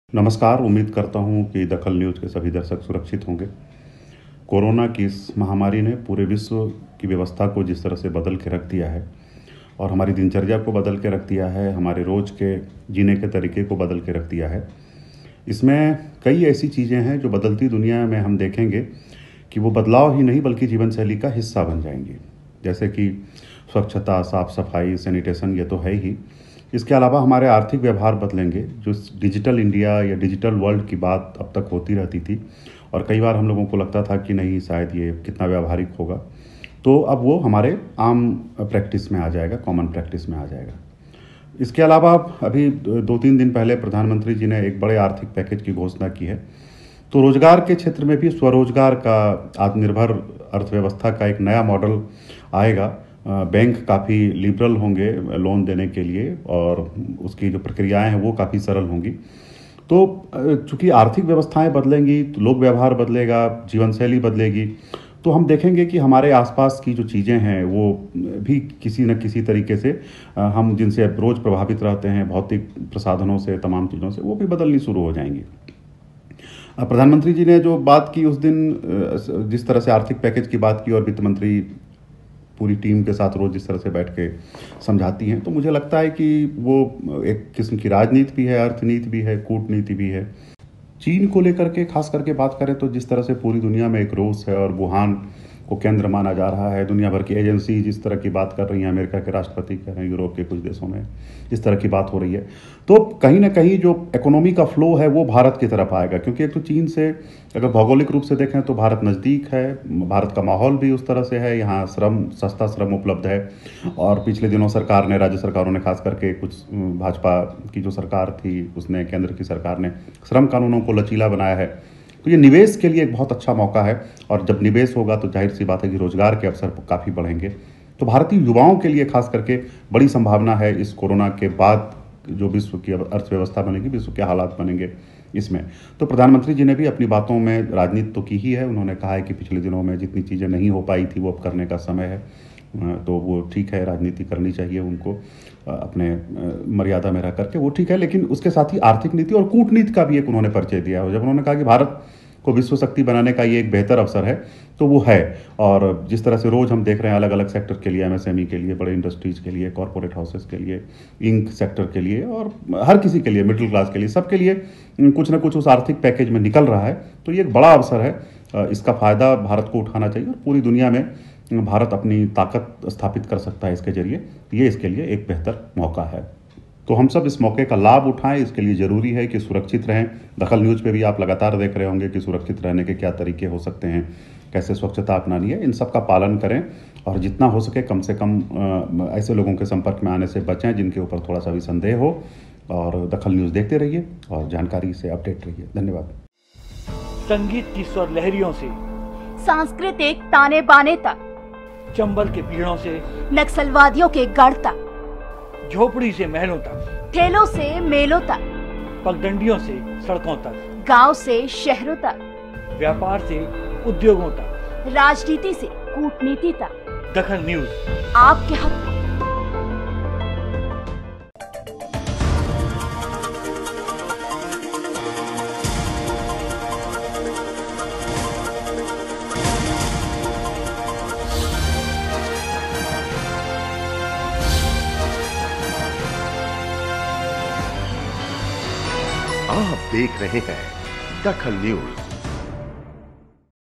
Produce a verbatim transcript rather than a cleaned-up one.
नमस्कार। उम्मीद करता हूँ कि दखल न्यूज़ के सभी दर्शक सुरक्षित होंगे। कोरोना की इस महामारी ने पूरे विश्व की व्यवस्था को जिस तरह से बदल के रख दिया है और हमारी दिनचर्या को बदल के रख दिया है, हमारे रोज़ के जीने के तरीके को बदल के रख दिया है। इसमें कई ऐसी चीज़ें हैं जो बदलती दुनिया में हम देखेंगे कि वो बदलाव ही नहीं बल्कि जीवन शैली का हिस्सा बन जाएंगी। जैसे कि स्वच्छता, साफ सफाई, सैनिटेशन, ये तो है ही। इसके अलावा हमारे आर्थिक व्यवहार बदलेंगे। जो डिजिटल इंडिया या डिजिटल वर्ल्ड की बात अब तक होती रहती थी और कई बार हम लोगों को लगता था कि नहीं, शायद ये कितना व्यावहारिक होगा, तो अब वो हमारे आम प्रैक्टिस में आ जाएगा, कॉमन प्रैक्टिस में आ जाएगा। इसके अलावा अभी दो तीन दिन पहले प्रधानमंत्री जी ने एक बड़े आर्थिक पैकेज की घोषणा की है, तो रोजगार के क्षेत्र में भी स्वरोजगार का, आत्मनिर्भर अर्थव्यवस्था का एक नया मॉडल आएगा। बैंक काफ़ी लिबरल होंगे लोन देने के लिए और उसकी जो प्रक्रियाएं हैं वो काफ़ी सरल होंगी। तो चूंकि आर्थिक व्यवस्थाएं बदलेंगी तो लोक व्यवहार बदलेगा, जीवन शैली बदलेगी, तो हम देखेंगे कि हमारे आसपास की जो चीज़ें हैं वो भी किसी न किसी तरीके से, हम जिनसे रोज़ प्रभावित रहते हैं भौतिक प्रसाधनों से, तमाम चीज़ों से, वो भी बदलनी शुरू हो जाएंगी। प्रधानमंत्री जी ने जो बात की उस दिन, जिस तरह से आर्थिक पैकेज की बात की और वित्त मंत्री पूरी टीम के साथ रोज जिस तरह से बैठ के समझाती हैं, तो मुझे लगता है कि वो एक किस्म की राजनीति भी है, अर्थनीति भी है, कूटनीति भी है। चीन को लेकर के खास करके बात करें तो जिस तरह से पूरी दुनिया में एक रोष है और वुहान को केंद्र माना जा रहा है, दुनिया भर की एजेंसी जिस तरह की बात कर रही हैं, अमेरिका के राष्ट्रपति कह रहे हैं, यूरोप के कुछ देशों में इस तरह की बात हो रही है, तो कहीं ना कहीं जो इकोनॉमी का फ्लो है वो भारत की तरफ आएगा। क्योंकि एक तो चीन से अगर भौगोलिक रूप से देखें तो भारत नज़दीक है, भारत का माहौल भी उस तरह से है, यहाँ श्रम, सस्ता श्रम उपलब्ध है। और पिछले दिनों सरकार ने, राज्य सरकारों ने, खास करके कुछ भाजपा की जो सरकार थी उसने, केंद्र की सरकार ने श्रम कानूनों को लचीला बनाया है। तो ये निवेश के लिए एक बहुत अच्छा मौका है और जब निवेश होगा तो जाहिर सी बात है कि रोजगार के अवसर काफ़ी बढ़ेंगे। तो भारतीय युवाओं के लिए खास करके बड़ी संभावना है इस कोरोना के बाद जो विश्व की अर्थव्यवस्था बनेगी, विश्व के हालात बनेंगे इसमें। तो प्रधानमंत्री जी ने भी अपनी बातों में राजनीति तो की ही है। उन्होंने कहा है कि पिछले दिनों में जितनी चीज़ें नहीं हो पाई थी वो अब करने का समय है, तो वो ठीक है, राजनीति करनी चाहिए उनको अपने मर्यादा में रह करके, वो ठीक है। लेकिन उसके साथ ही आर्थिक नीति और कूटनीति का भी एक उन्होंने परिचय दिया है। जब उन्होंने कहा कि भारत को विश्व शक्ति बनाने का ये एक बेहतर अवसर है, तो वो है। और जिस तरह से रोज़ हम देख रहे हैं अलग अलग सेक्टर के लिए, एमएसएमई के लिए, बड़े इंडस्ट्रीज़ के लिए, कॉरपोरेट हाउसेस के लिए, इंक सेक्टर के लिए और हर किसी के लिए, मिडिल क्लास के लिए, सबके लिए कुछ ना कुछ उस आर्थिक पैकेज में निकल रहा है। तो ये एक बड़ा अवसर है, इसका फ़ायदा भारत को उठाना चाहिए और पूरी दुनिया में भारत अपनी ताकत स्थापित कर सकता है इसके जरिए। ये इसके लिए एक बेहतर मौका है। तो हम सब इस मौके का लाभ उठाएं। इसके लिए ज़रूरी है कि सुरक्षित रहें। दखल न्यूज़ पे भी आप लगातार देख रहे होंगे कि सुरक्षित रहने के क्या तरीके हो सकते हैं, कैसे स्वच्छता अपनानी है, इन सब का पालन करें और जितना हो सके कम से कम ऐसे लोगों के संपर्क में आने से बचें जिनके ऊपर थोड़ा सा भी संदेह हो। और दखल न्यूज़ देखते रहिए और जानकारी से अपडेट रहिए। धन्यवाद। संगीत की स्वर लहरियों से सांस्कृतिक ताने बाने तक, चंबल के पीड़ों से नक्सलवादियों के गढ़ तक, झोपड़ी से महलों तक, ठेलों से मेलों तक, पगडंडियों से सड़कों तक, गांव से शहरों तक, व्यापार से उद्योगों तक, राजनीति से कूटनीति तक, दखल न्यूज़ आपके हक में। आप देख रहे हैं दखल न्यूज।